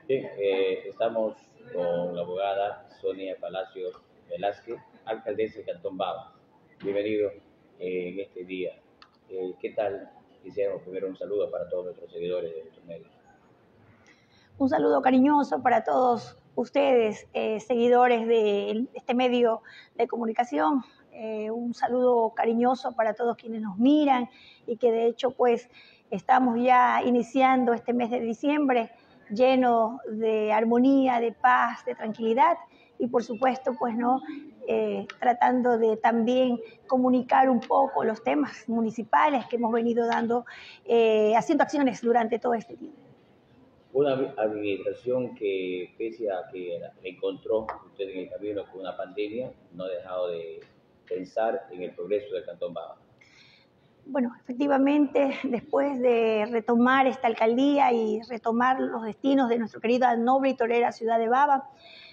Bien, estamos con la abogada Sonia Palacios Velázquez, alcaldesa de Cantón Baba. Bienvenido en este día. ¿Qué tal? Quisiéramos primero un saludo para todos nuestros seguidores de nuestros medios. Un saludo cariñoso para todos ustedes, seguidores de este medio de comunicación. Un saludo cariñoso para todos quienes nos miran y que de hecho pues estamos ya iniciando este mes de diciembre lleno de armonía, de paz, de tranquilidad y por supuesto pues no tratando de también comunicar un poco los temas municipales que hemos venido dando, haciendo acciones durante todo este tiempo. Una administración que, pese a que encontró usted en el camino con una pandemia, no ha dejado de pensar en el progreso del Cantón Baba. Bueno, efectivamente, después de retomar esta alcaldía y retomar los destinos de nuestra querida noble y torera ciudad de Baba,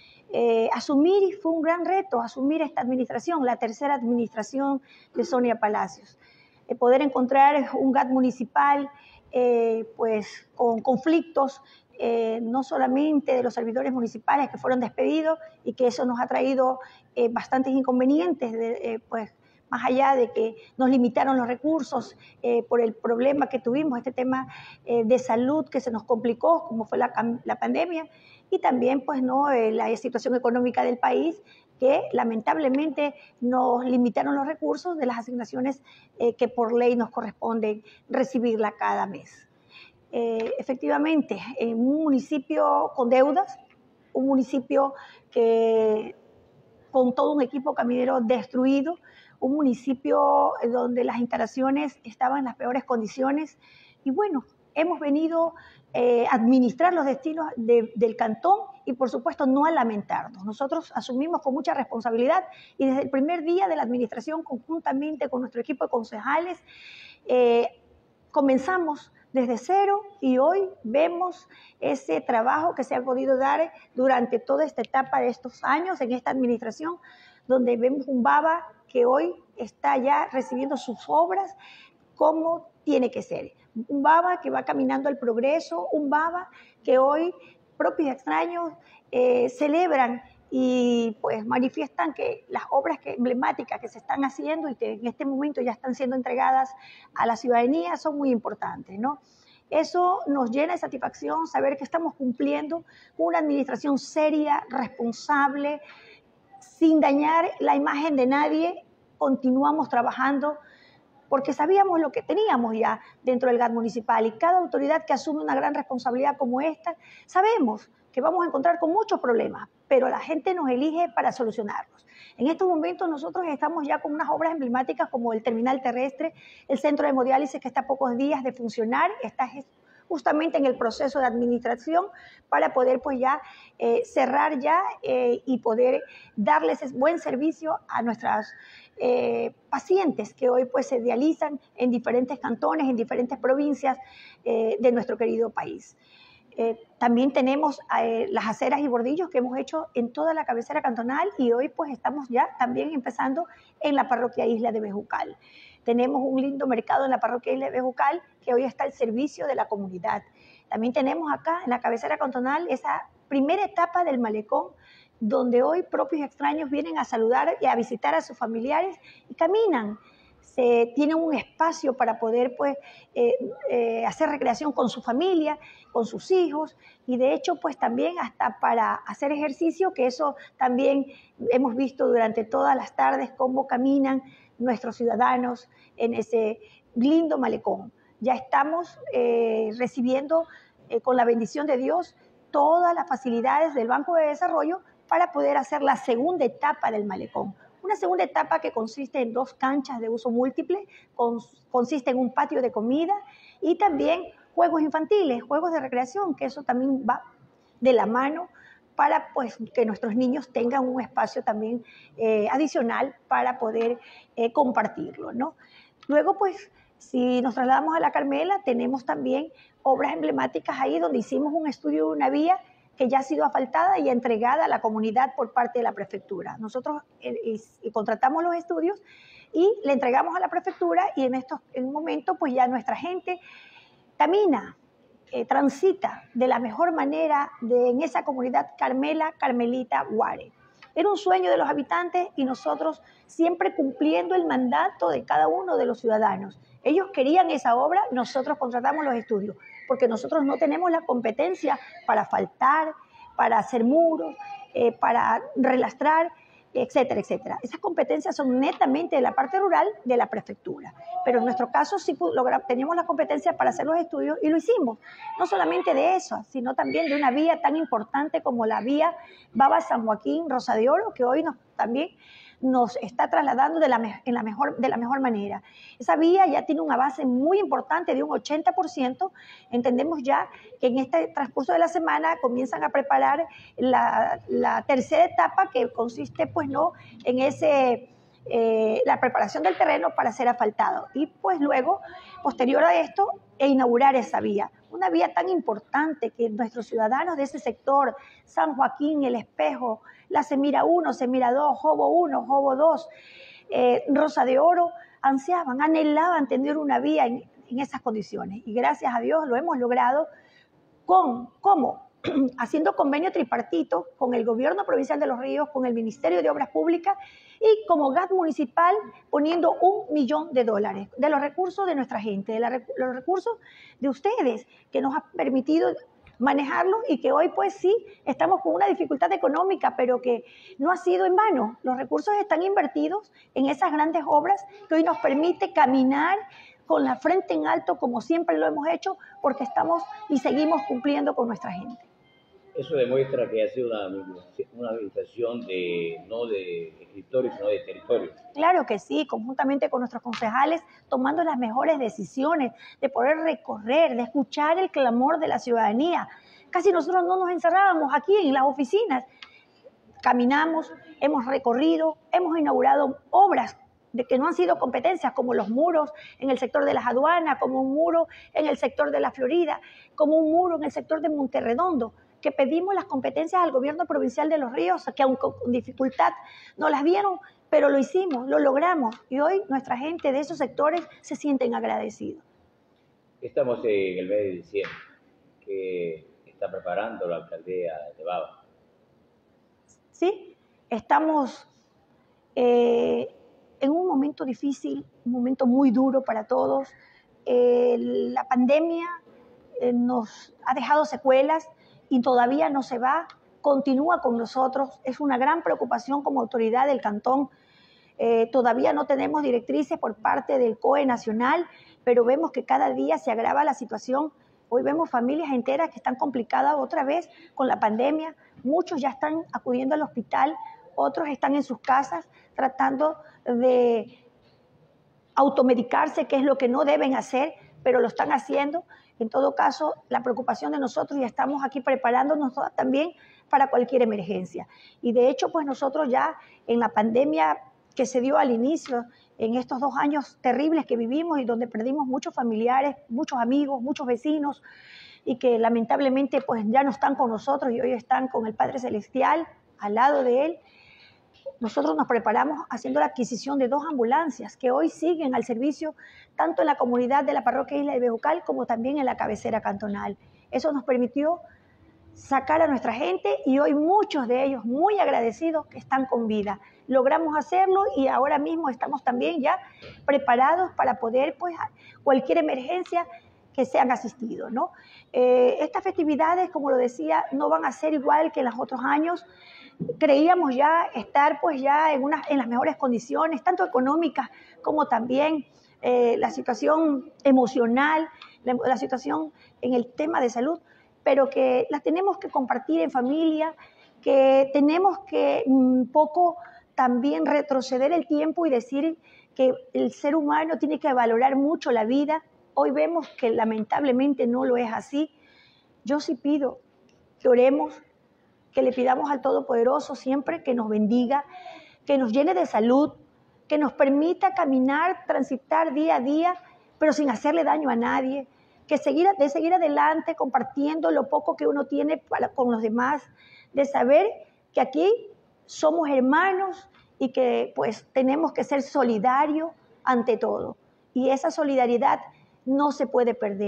asumir fue un gran reto, asumir esta administración, la tercera administración de Sonia Palacios. Poder encontrar un GAT municipal pues con conflictos, no solamente de los servidores municipales que fueron despedidos y que eso nos ha traído bastantes inconvenientes, pues más allá de que nos limitaron los recursos por el problema que tuvimos, este tema de salud que se nos complicó, como fue la pandemia, y también pues, ¿no? La situación económica del país, que lamentablemente nos limitaron los recursos de las asignaciones que por ley nos corresponden recibirla cada mes. Efectivamente, en un municipio con deudas, un municipio que con todo un equipo caminero destruido, un municipio donde las instalaciones estaban en las peores condiciones. Y bueno, hemos venido a administrar los destinos del cantón y por supuesto no a lamentarnos. Nosotros asumimos con mucha responsabilidad y desde el primer día de la administración, conjuntamente con nuestro equipo de concejales, comenzamos desde cero y hoy vemos ese trabajo que se ha podido dar durante toda esta etapa de estos años en esta administración, donde vemos un Baba que hoy está ya recibiendo sus obras como tiene que ser. Un Baba que va caminando al progreso, un Baba que hoy propios y extraños celebran y pues manifiestan que las obras emblemáticas que se están haciendo y que en este momento ya están siendo entregadas a la ciudadanía son muy importantes, ¿no? Eso nos llena de satisfacción saber que estamos cumpliendo una administración seria, responsable, sin dañar la imagen de nadie. Continuamos trabajando porque sabíamos lo que teníamos ya dentro del GAT municipal y cada autoridad que asume una gran responsabilidad como esta, sabemos que vamos a encontrar con muchos problemas, pero la gente nos elige para solucionarlos. En estos momentos nosotros estamos ya con unas obras emblemáticas como el terminal terrestre, el centro de hemodiálisis que está a pocos días de funcionar, está justamente en el proceso de administración para poder pues ya cerrar ya y poder darles buen servicio a nuestras pacientes que hoy pues se dializan en diferentes cantones, en diferentes provincias de nuestro querido país. También tenemos las aceras y bordillos que hemos hecho en toda la cabecera cantonal y hoy pues estamos ya también empezando en la parroquia Isla de Bejucal. Tenemos un lindo mercado en la parroquia Isla de Bejucal que hoy está al servicio de la comunidad. También tenemos acá en la cabecera cantonal esa primera etapa del malecón donde hoy propios y extraños vienen a saludar y a visitar a sus familiares y caminan. Se tiene un espacio para poder pues, hacer recreación con su familia, con sus hijos y de hecho pues también hasta para hacer ejercicio, que eso también hemos visto durante todas las tardes cómo caminan nuestros ciudadanos en ese lindo malecón. Ya estamos recibiendo con la bendición de Dios todas las facilidades del Banco de Desarrollo para poder hacer la segunda etapa del malecón. Una segunda etapa que consiste en 2 canchas de uso múltiple, consiste en un patio de comida y también juegos infantiles, juegos de recreación, que eso también va de la mano para pues, que nuestros niños tengan un espacio también adicional para poder compartirlo, ¿no? Luego, pues, si nos trasladamos a La Carmela, tenemos también obras emblemáticas ahí donde hicimos un estudio de una vía que ya ha sido asfaltada y entregada a la comunidad por parte de la prefectura. Nosotros contratamos los estudios y le entregamos a la prefectura y en un momento pues ya nuestra gente camina transita de la mejor manera en esa comunidad Carmelita Guare. Era un sueño de los habitantes y nosotros siempre cumpliendo el mandato de cada uno de los ciudadanos. Ellos querían esa obra, nosotros contratamos los estudios, porque nosotros no tenemos la competencia para asfaltar, para hacer muros, para relastrar, etcétera, etcétera. Esas competencias son netamente de la parte rural de la prefectura. Pero en nuestro caso sí teníamos la competencia para hacer los estudios y lo hicimos. No solamente de eso, sino también de una vía tan importante como la vía Baba-San Joaquín-Rosa de Oro, que hoy también nos está trasladando de la mejor manera. Esa vía ya tiene un avance muy importante de un 80%. Entendemos ya que en este transcurso de la semana comienzan a preparar la tercera etapa, que consiste pues no en la preparación del terreno para ser asfaltado. Y pues luego, posterior a esto, inaugurar esa vía. Una vía tan importante que nuestros ciudadanos de ese sector, San Joaquín, El Espejo, la Semira 1, Semira 2, Jobo 1, Jobo 2, Rosa de Oro, ansiaban, anhelaban tener una vía en esas condiciones. Y gracias a Dios lo hemos logrado. ¿Cómo? Haciendo convenio tripartito con el Gobierno Provincial de Los Ríos, con el Ministerio de Obras Públicas y como GAT municipal poniendo $1 millón de los recursos de nuestra gente, de los recursos de ustedes que nos ha permitido manejarlo y que hoy pues sí estamos con una dificultad económica, pero que no ha sido en vano. Los recursos están invertidos en esas grandes obras que hoy nos permite caminar con la frente en alto como siempre lo hemos hecho, porque estamos y seguimos cumpliendo con nuestra gente. Eso demuestra que ha sido una administración no de escritorio, sino de territorio. Claro que sí, conjuntamente con nuestros concejales, tomando las mejores decisiones, de poder recorrer, de escuchar el clamor de la ciudadanía. Casi nosotros no nos encerrábamos aquí en las oficinas. Caminamos, hemos recorrido, hemos inaugurado obras de que no han sido competencias, como los muros en el sector de las aduanas, como un muro en el sector de la Florida, como un muro en el sector de Monterredondo, que pedimos las competencias al Gobierno Provincial de Los Ríos, que aunque con dificultad nos las dieron, pero lo hicimos, lo logramos, y hoy nuestra gente de esos sectores se sienten agradecidos. Estamos en el mes de diciembre, que está preparando la alcaldía de Baba. Sí, estamos en un momento difícil, un momento muy duro para todos. La pandemia nos ha dejado secuelas y todavía no se va, continúa con nosotros. Es una gran preocupación como autoridad del cantón. Todavía no tenemos directrices por parte del COE nacional, pero vemos que cada día se agrava la situación. Hoy vemos familias enteras que están complicadas otra vez con la pandemia. Muchos ya están acudiendo al hospital, otros están en sus casas tratando de automedicarse, que es lo que no deben hacer, pero lo están haciendo. En todo caso, la preocupación de nosotros, ya estamos aquí preparándonos también para cualquier emergencia. Y de hecho, pues nosotros ya en la pandemia que se dio al inicio, en estos 2 años terribles que vivimos y donde perdimos muchos familiares, muchos amigos, muchos vecinos, y que lamentablemente pues ya no están con nosotros y hoy están con el Padre Celestial al lado de Él. Nosotros nos preparamos haciendo la adquisición de 2 ambulancias que hoy siguen al servicio tanto en la comunidad de la parroquia Isla de Bejucal como también en la cabecera cantonal. Eso nos permitió sacar a nuestra gente y hoy muchos de ellos muy agradecidos que están con vida. Logramos hacerlo y ahora mismo estamos también ya preparados para poder, pues, cualquier emergencia que sean asistidos, ¿no? Estas festividades, como lo decía, no van a ser igual que en los otros años. Creíamos ya estar pues ya en las mejores condiciones, tanto económicas como también la situación emocional, la situación en el tema de salud, pero que las tenemos que compartir en familia, que tenemos que un poco también retroceder el tiempo y decir que el ser humano tiene que valorar mucho la vida. Hoy vemos que lamentablemente no lo es así. Yo sí pido que oremos, que le pidamos al Todopoderoso siempre que nos bendiga, que nos llene de salud, que nos permita caminar, transitar día a día, pero sin hacerle daño a nadie, que seguir adelante compartiendo lo poco que uno tiene con los demás, de saber que aquí somos hermanos y que pues tenemos que ser solidarios ante todo. Y esa solidaridad no se puede perder.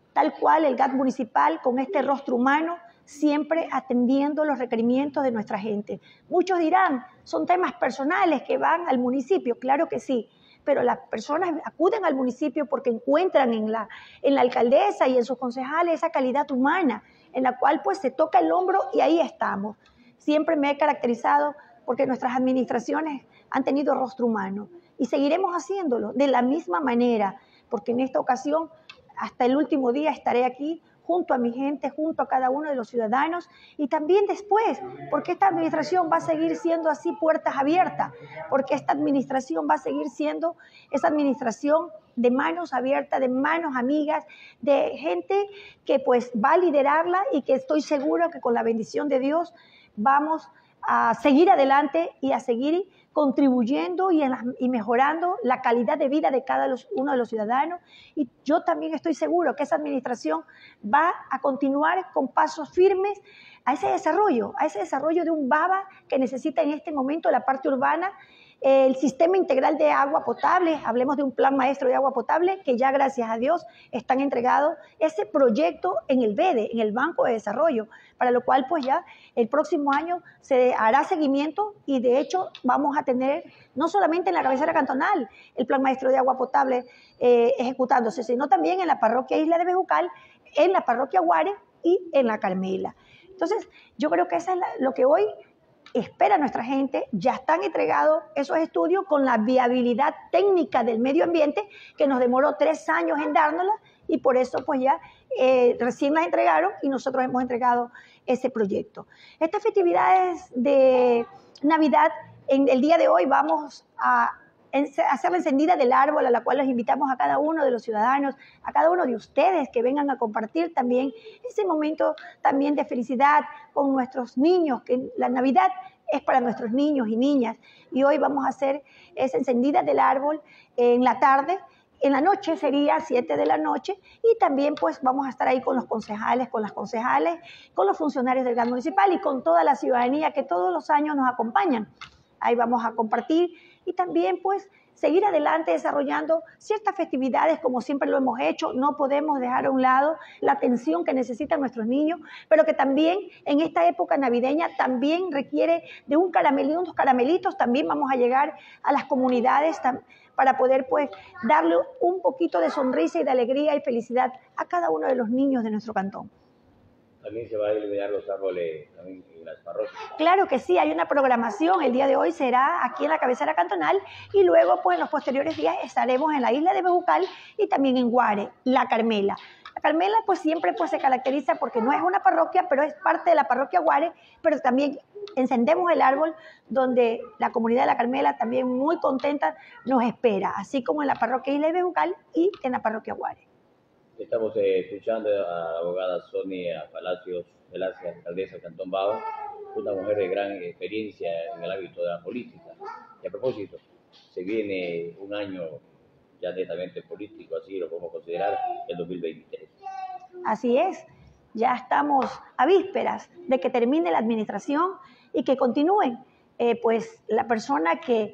tal cual el GAT municipal con este rostro humano, siempre atendiendo los requerimientos de nuestra gente. Muchos dirán, son temas personales que van al municipio, claro que sí, pero las personas acuden al municipio porque encuentran en la alcaldesa y en sus concejales esa calidad humana, en la cual pues se toca el hombro y ahí estamos. Siempre me he caracterizado porque nuestras administraciones han tenido rostro humano y seguiremos haciéndolo de la misma manera, porque en esta ocasión, hasta el último día estaré aquí junto a mi gente, junto a cada uno de los ciudadanos y también después, porque esta administración va a seguir siendo así puertas abiertas, porque esta administración va a seguir siendo esa administración de manos abiertas, de manos amigas, de gente que pues va a liderarla y que estoy segura que con la bendición de Dios vamos a seguir adelante y a seguir contribuyendo y mejorando la calidad de vida de cada uno de los ciudadanos. Y yo también estoy seguro que esa administración va a continuar con pasos firmes a ese desarrollo de un BABA que necesita en este momento la parte urbana, el sistema integral de agua potable, hablemos de un plan maestro de agua potable, que ya gracias a Dios están entregados ese proyecto en el BEDE, en el Banco de Desarrollo, para lo cual pues ya el próximo año se hará seguimiento y de hecho vamos a tener no solamente en la cabecera cantonal el plan maestro de agua potable ejecutándose, sino también en la parroquia Isla de Bejucal, en la parroquia Guare y en la Carmela. Entonces yo creo que eso es lo que hoy espera nuestra gente. Ya están entregados esos estudios con la viabilidad técnica del medio ambiente que nos demoró 3 años en dárnosla y por eso pues ya recién las entregaron y nosotros hemos entregado ese proyecto. Estas festividades de Navidad, en el día de hoy vamos a hacer la encendida del árbol, a la cual los invitamos a cada uno de los ciudadanos, a cada uno de ustedes que vengan a compartir también ese momento también de felicidad con nuestros niños, que la Navidad es para nuestros niños y niñas. Y hoy vamos a hacer esa encendida del árbol en la tarde. En la noche sería 7 de la noche y también pues vamos a estar ahí con los concejales, con las concejales, con los funcionarios del GAT municipal y con toda la ciudadanía que todos los años nos acompañan. Ahí vamos a compartir y también pues seguir adelante desarrollando ciertas festividades como siempre lo hemos hecho. No podemos dejar a un lado la atención que necesitan nuestros niños, pero que también en esta época navideña también requiere de un caramelito, unos caramelitos. También vamos a llegar a las comunidades para poder pues darle un poquito de sonrisa y de alegría y felicidad a cada uno de los niños de nuestro cantón. ¿También se va a iluminar los árboles también en las parroquias? Claro que sí, hay una programación. El día de hoy será aquí en la cabecera cantonal y luego pues en los posteriores días estaremos en la isla de Bejucal y también en Guare, la Carmela. La Carmela pues siempre pues se caracteriza porque no es una parroquia, pero es parte de la parroquia Guare, pero también encendemos el árbol donde la comunidad de la Carmela también muy contenta nos espera, así como en la parroquia Isla de Bejucal y en la parroquia Guare. Estamos escuchando a la abogada Sonia Palacios Velázquez, alcaldesa del Cantón Bava, una mujer de gran experiencia en el ámbito de la política. Y a propósito, se viene un año ya netamente político, así lo podemos considerar, el 2023. Así es, ya estamos a vísperas de que termine la administración y que continúen pues la persona que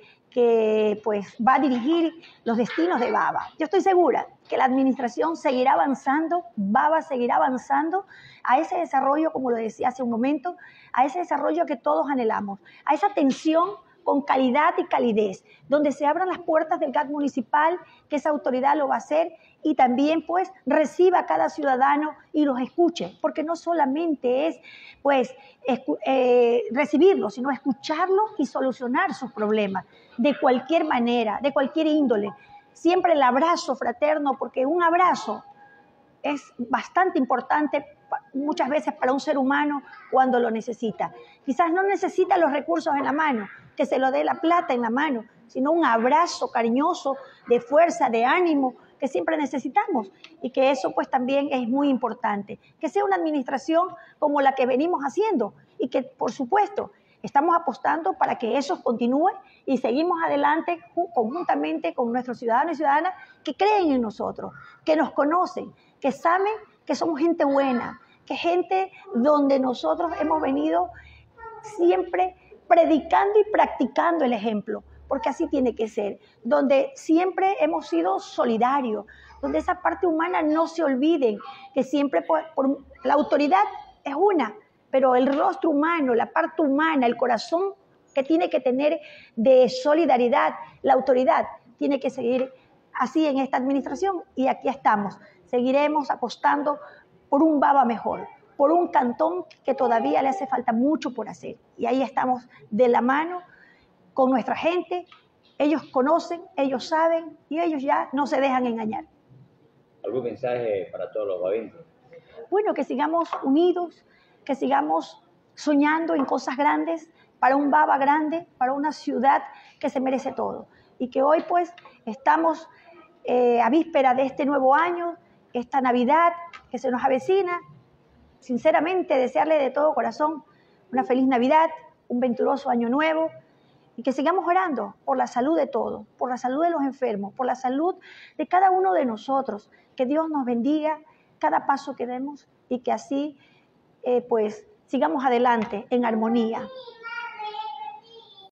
pues va a dirigir los destinos de Bava. Yo estoy segura que la administración seguirá avanzando, Bava seguirá avanzando a ese desarrollo, como lo decía hace un momento, a ese desarrollo que todos anhelamos, a esa atención con calidad y calidez, donde se abran las puertas del GAT municipal, que esa autoridad lo va a hacer y también pues reciba a cada ciudadano y los escuche, porque no solamente es pues recibirlos, sino escucharlos y solucionar sus problemas de cualquier manera, de cualquier índole. Siempre el abrazo fraterno, porque un abrazo es bastante importante muchas veces para un ser humano cuando lo necesita. Quizás no necesita los recursos en la mano, que se lo dé la plata en la mano, sino un abrazo cariñoso, de fuerza, de ánimo, que siempre necesitamos y que eso pues también es muy importante. Que sea una administración como la que venimos haciendo y que por supuesto estamos apostando para que eso continúe y seguimos adelante conjuntamente con nuestros ciudadanos y ciudadanas que creen en nosotros, que nos conocen, que saben que somos gente buena, que gente donde nosotros hemos venido siempre predicando y practicando el ejemplo, porque así tiene que ser, donde siempre hemos sido solidarios, donde esa parte humana no se olviden, que siempre la autoridad es una, pero el rostro humano, la parte humana, el corazón que tiene que tener de solidaridad, la autoridad tiene que seguir así en esta administración, y aquí estamos. Seguiremos apostando por un Baba mejor, por un Cantón que todavía le hace falta mucho por hacer. Y ahí estamos de la mano con nuestra gente. Ellos conocen, ellos saben y ellos ya no se dejan engañar. ¿Algún mensaje para todos los babenses? Bueno, que sigamos unidos, que sigamos soñando en cosas grandes, para un Baba grande, para una ciudad que se merece todo. Y que hoy pues estamos a víspera de este nuevo año, esta Navidad que se nos avecina. Sinceramente, desearle de todo corazón una feliz Navidad, un venturoso año nuevo, y que sigamos orando por la salud de todos, por la salud de los enfermos, por la salud de cada uno de nosotros. Que Dios nos bendiga cada paso que demos y que así pues sigamos adelante en armonía.